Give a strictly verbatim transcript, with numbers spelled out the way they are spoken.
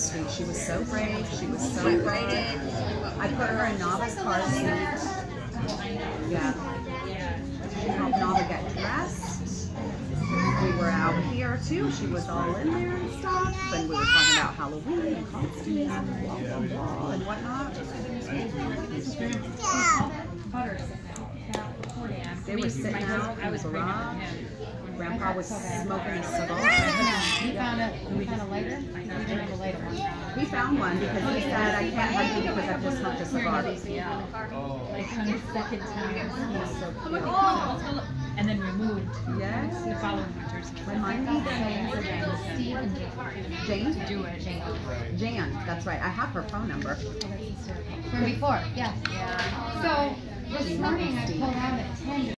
sweet. She was so brave. She was so excited. I put her in Nava's car seat. Yeah. She helped Nava get dressed. We were out here too. She was all in there and stuff. And we were talking about Halloween and costumes and blah, blah, blah and whatnot. They were sitting out in the garage. Grandpa was smoking a cigar. He found a, we found a lighter? We didn't have a lighter one. He found one because he said, I can't hug you because I've just smoked a cigar. Yeah. Like on his second time. He's so cute. Oh. And then removed. Yes. The following winters. Remind me. Steve and Jane? Do it. Jane. Jan, that's right. I have her phone number. From before, yes. Yeah. So this morning I pulled out at ten.